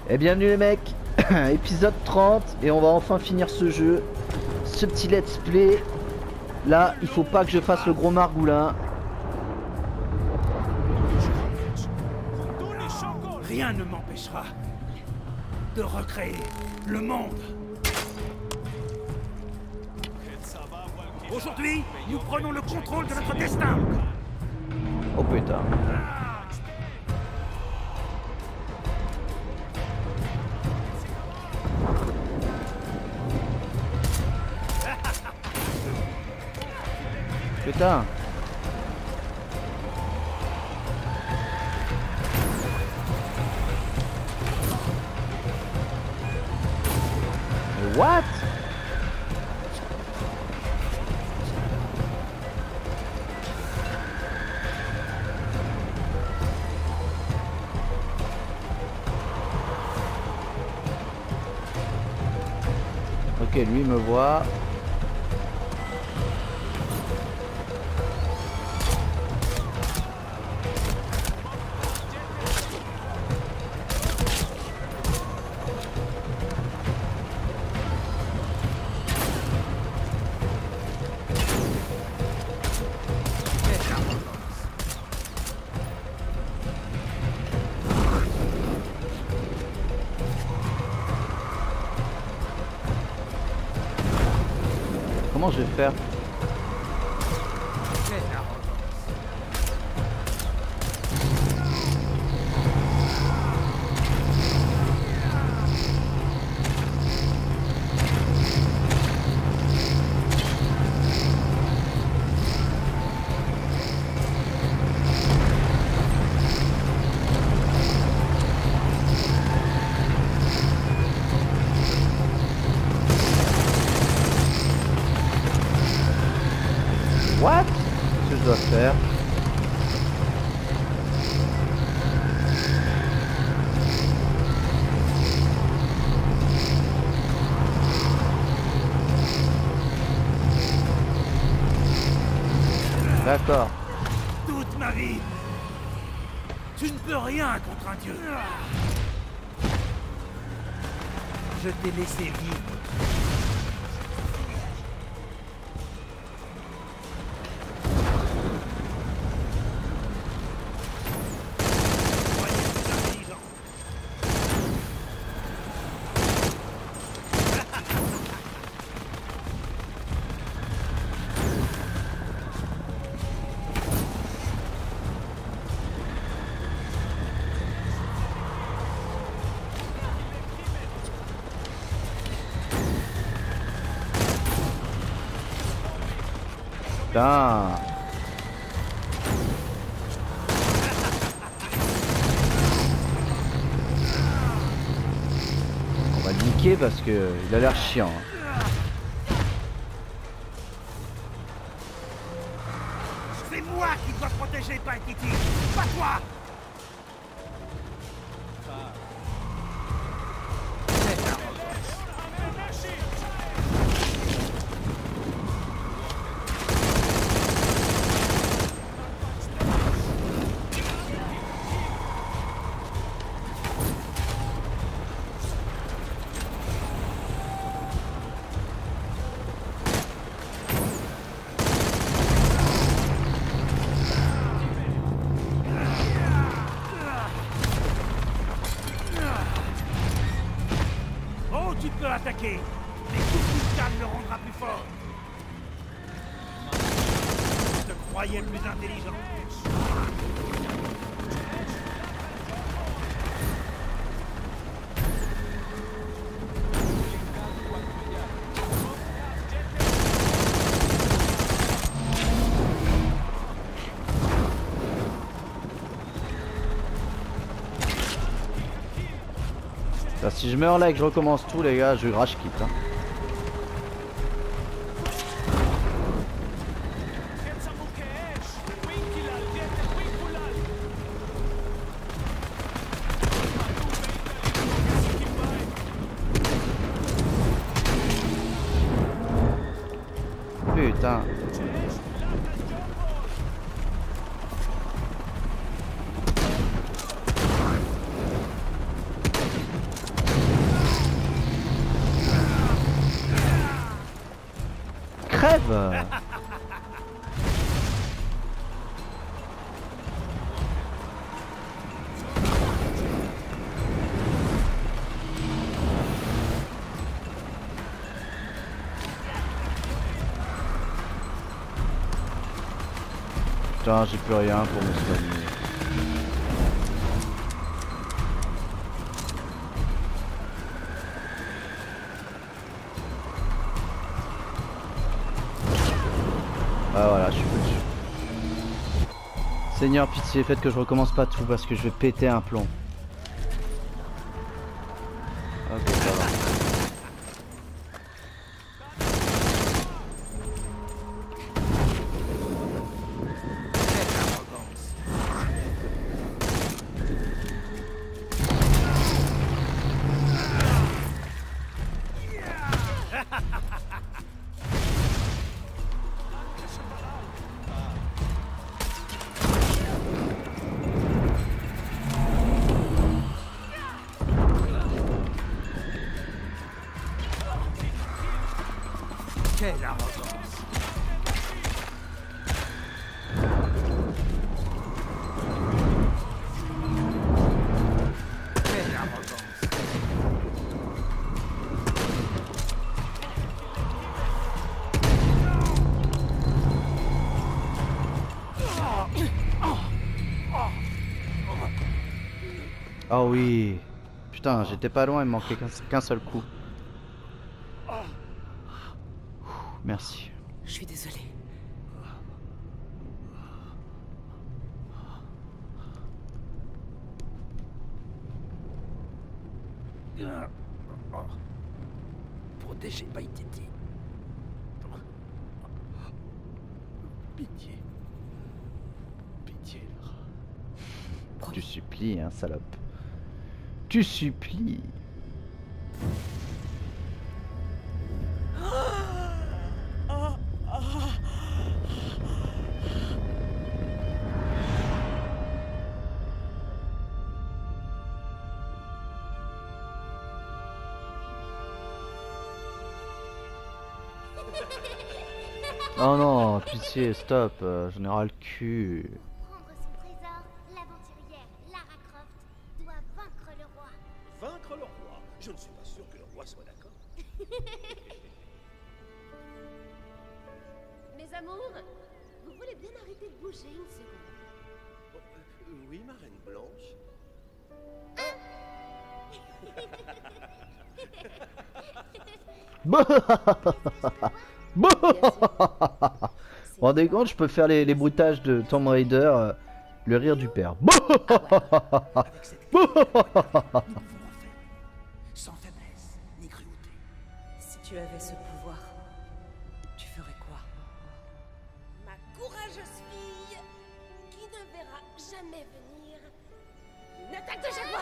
Et bienvenue les mecs, épisode 30 et on va enfin finir ce jeu, ce petit let's play. Là il faut pas que je fasse le gros margoulin. Rien ne m'empêchera de recréer le monde. Aujourd'hui, nous prenons le contrôle de notre destin. Oh putain. Putain. Mais what? Ok, lui me voit. Comment je vais faire? What? Qu'est-ce que je dois faire? D'accord. Toute ma vie, tu ne peux rien contre un dieu. Je t'ai laissé vivre. Putain. On va le niquer parce que il a l'air chiant. C'est moi qui dois protéger Paititi, pas toi. Tu peux attaquer, mais tout plus calme le rendra plus fort. Je te croyais plus intelligent. Là, si je meurs là et que je recommence tout les gars, je rage quitte hein. Putain. crève. Putain, j'ai plus rien pour me soigner. Ah voilà, je suis foutu. Seigneur, pitié, faites que je recommence pas tout parce que je vais péter un plomb. Ok, ça va. Quelle arrogance! Quelle arrogance! Oh oui. Putain, j'étais pas loin, il me manquait qu'un seul coup. Merci. Je suis désolée. Protégez Paititi. Pitié. Pitié. Tu supplies, hein, salope. Tu supplies. Oh non, pitié, stop, j'en ai ras le cul. Pour prendre son trésor, l'aventurière Lara Croft doit vaincre le roi. Vaincre le roi? Je ne suis pas sûr que le roi soit d'accord. Mes amours, vous voulez bien arrêter de bouger une seconde? Oui, ma reine blanche. Vous vous rendez compte, je peux faire les bruitages de Tomb Raider, le rire du père. Avec cette clé, nous pouvons en faire. Sans faiblesse, ni cruauté. Si tu avais ce pouvoir, tu ferais quoi? Ma courageuse fille, qui ne verra jamais venir, une attaque de jaguar.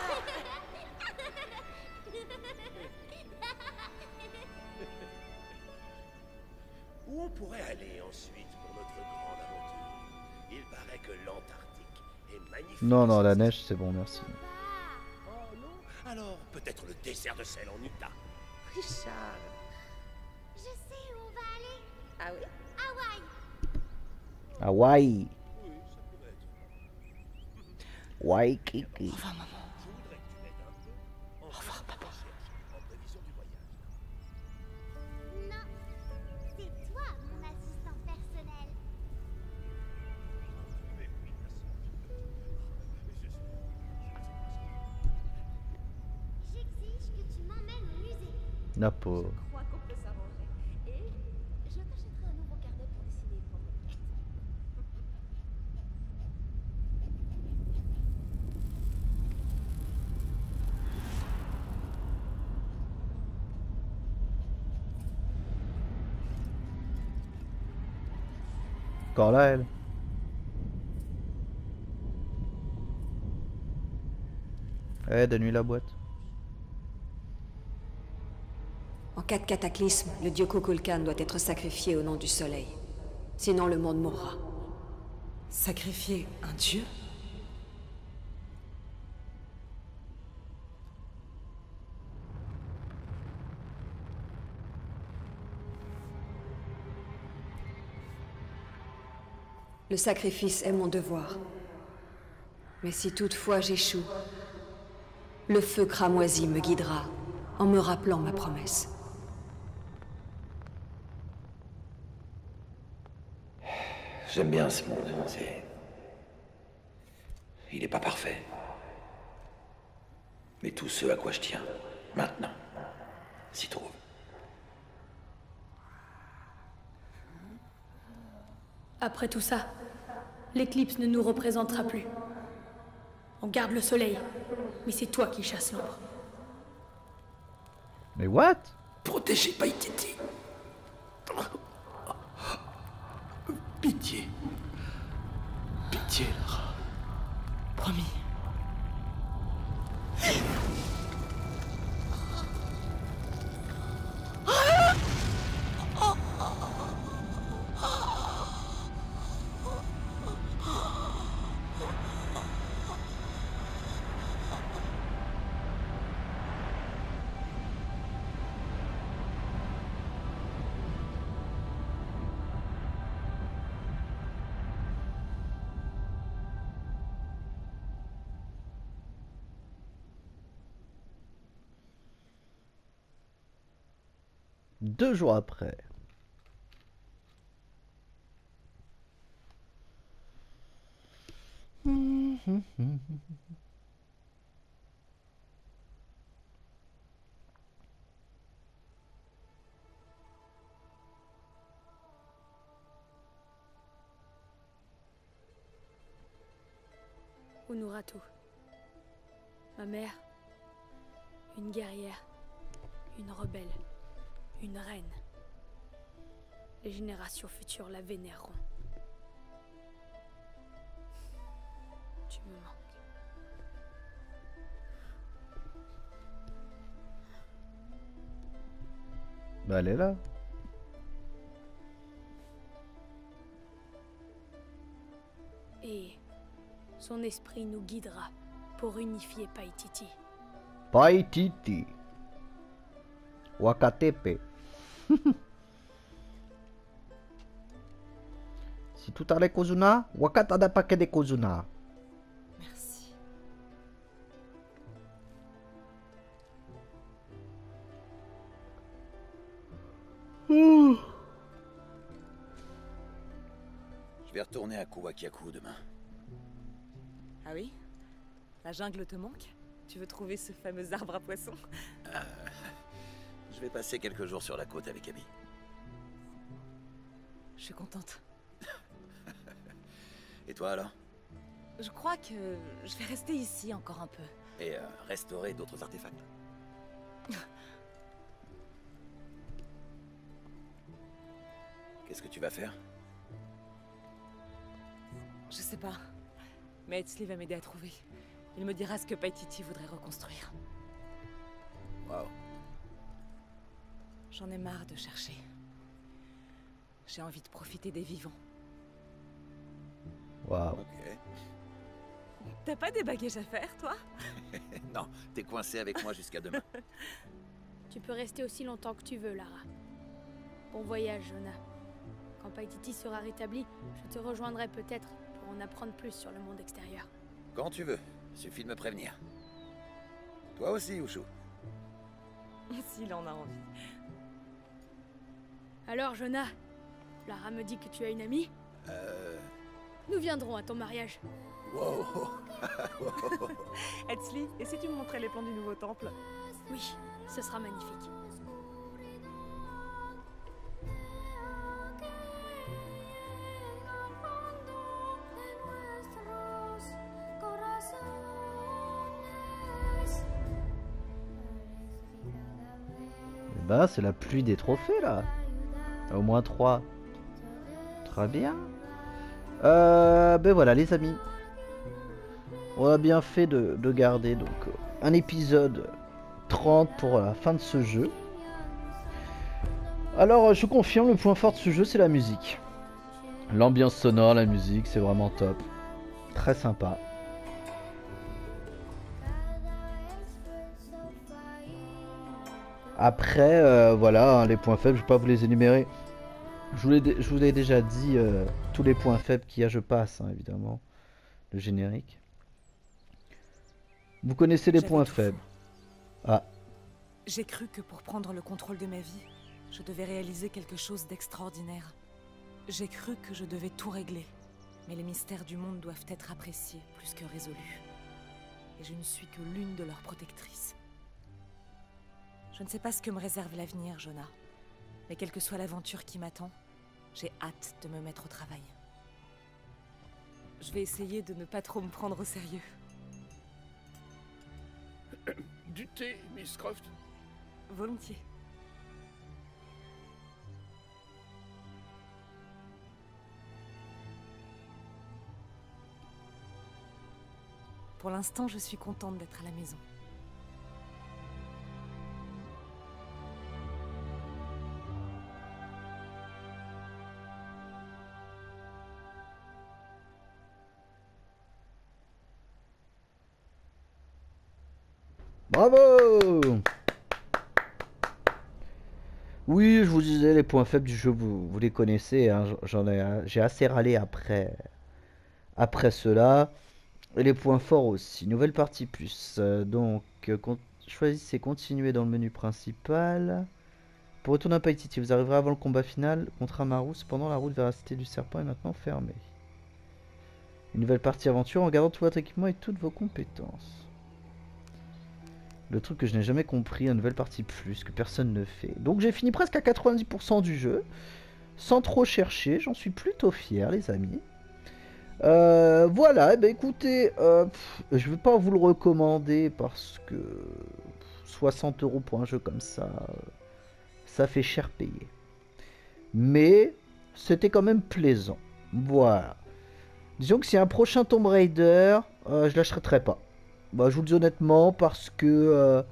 Où on pourrait aller ensuite pour notre grande aventure? Il paraît que l'Antarctique est magnifique. Non, non, la neige, c'est bon, merci. Oh non? Alors, peut-être le dessert de sel en Utah. Richard. Je sais où on va aller. Ah oui? Hawaï. Hawaï. Oui, ça pourrait être. Waikiki. Je voudrais que tu m'aides un peu en faisant des recherches en prévision du voyage. Non, c'est toi mon assistant personnel. Mais oui, bien sûr. J'exige que tu m'emmènes au musée. La pauvre. Je crois qu'on peut s'arranger. Et je t'achèterai un nouveau carnet pour dessiner et prendre note. Encore là, elle. Eh, donne-lui la boîte. En cas de cataclysme, le dieu Kukulkan doit être sacrifié au nom du soleil. Sinon le monde mourra. Sacrifier un dieu? Le sacrifice est mon devoir. Mais si toutefois j'échoue, le feu cramoisi me guidera en me rappelant ma promesse. J'aime bien ce monde, il n'est pas parfait. Mais tout ce à quoi je tiens, maintenant, s'y trouve. Après tout ça, l'éclipse ne nous représentera plus. On garde le soleil, mais c'est toi qui chasses l'ombre. Mais what? Protégez Paititi. Pitié. Pitié, Lara. Promis. Deux jours après. Unuratu. Ma mère, une guerrière, une rebelle, une reine. Les générations futures la vénéreront. Tu me manques. Bah elle est là. Et son esprit nous guidera pour unifier Paititi. Paititi. Wakatepe. Si tout allait Kozuna, Wakatada paquet de Kozuna. Merci. Je vais retourner à Kuwakiaku demain. Ah oui? La jungle te manque? Tu veux trouver ce fameux arbre à poissons? Je vais passer quelques jours sur la côte avec Abby. Je suis contente. Et toi alors? Je crois que je vais rester ici encore un peu. Et restaurer d'autres artefacts? Qu'est-ce que tu vas faire? Je sais pas. Mais Etzli va m'aider à trouver. Il me dira ce que Paititi voudrait reconstruire. Waouh. J'en ai marre de chercher. J'ai envie de profiter des vivants. Waouh. Ok. T'as pas des bagages à faire, toi? Non, t'es coincé avec moi jusqu'à demain. Tu peux rester aussi longtemps que tu veux, Lara. Bon voyage, Jonah. Quand Paititi sera rétabli, je te rejoindrai peut-être pour en apprendre plus sur le monde extérieur. Quand tu veux, suffit de me prévenir. Toi aussi, Ushu. S'il en a envie. Alors, Jonah, Lara me dit que tu as une amie? Nous viendrons à ton mariage. Wow. Etzli, et si tu me montrais les plans du nouveau temple? Oui, ce sera magnifique. Bah c'est la pluie des trophées là. Au moins 3. Très bien. Ben voilà les amis. On a bien fait de garder donc un épisode 30 pour la fin de ce jeu. Alors je confirme, le point fort de ce jeu c'est la musique. L'ambiance sonore, la musique, c'est vraiment top. Très sympa. Après, voilà, hein, les points faibles, je vais pas vous les énumérer. Je vous l'ai déjà dit tous les points faibles qu'il y a, je passe, hein, évidemment. Le générique. Vous connaissez les points faibles. Ah. J'ai cru que pour prendre le contrôle de ma vie, je devais réaliser quelque chose d'extraordinaire. J'ai cru que je devais tout régler. Mais les mystères du monde doivent être appréciés plus que résolus. Et je ne suis que l'une de leurs protectrices. Je ne sais pas ce que me réserve l'avenir, Jonah. Mais quelle que soit l'aventure qui m'attend, j'ai hâte de me mettre au travail. Je vais essayer de ne pas trop me prendre au sérieux. Du thé, Miss Croft? Volontiers. Pour l'instant, je suis contente d'être à la maison. Bravo! Oui, je vous disais, les points faibles du jeu, vous les connaissez, hein, j'ai assez râlé après cela. Et les points forts aussi. Nouvelle partie plus. Choisissez continuer dans le menu principal. Pour retourner à Paititi, vous arriverez avant le combat final contre Amaru. Cependant, la route vers la cité du serpent est maintenant fermée. Une nouvelle partie aventure en gardant tout votre équipement et toutes vos compétences. Le truc que je n'ai jamais compris, une nouvelle partie plus que personne ne fait. Donc j'ai fini presque à 90% du jeu. Sans trop chercher, j'en suis plutôt fier les amis. Voilà, bah écoutez, je vais pas vous le recommander parce que 60 € pour un jeu comme ça, ça fait cher payer. Mais c'était quand même plaisant. Voilà. Disons que si un prochain Tomb Raider, je l'achèterai pas. Bah, je vous le dis honnêtement parce que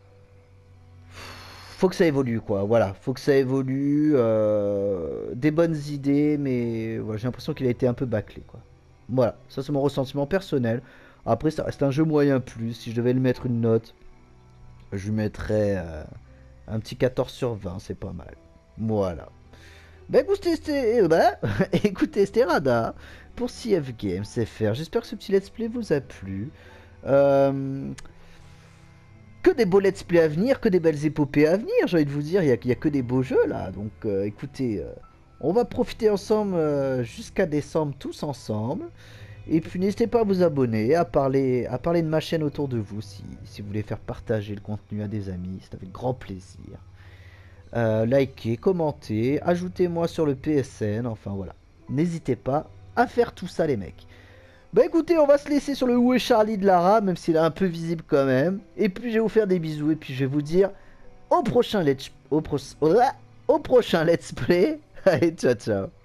faut que ça évolue quoi. Voilà, faut que ça évolue. Des bonnes idées, mais voilà, j'ai l'impression qu'il a été un peu bâclé quoi. Voilà, ça c'est mon ressentiment personnel. Après, ça reste un jeu moyen plus. Si je devais lui mettre une note, je lui mettrais un petit 14 sur 20, c'est pas mal. Voilà. Bah écoutez, c'était Rada pour CF Games FR. J'espère que ce petit let's play vous a plu. Que des beaux let's play à venir, que des belles épopées à venir. J'ai envie de vous dire, il y a que des beaux jeux là. Donc écoutez, on va profiter ensemble jusqu'à décembre tous ensemble. Et puis n'hésitez pas à vous abonner, à parler de ma chaîne autour de vous si vous voulez faire partager le contenu à des amis, c'est avec grand plaisir. Likez, commentez, ajoutez-moi sur le PSN, enfin voilà. N'hésitez pas à faire tout ça les mecs. Bah écoutez, on va se laisser sur le Où est Charlie de Lara, même s'il est un peu visible quand même. Et puis je vais vous faire des bisous et puis je vais vous dire au prochain let's play. Allez, ciao ciao.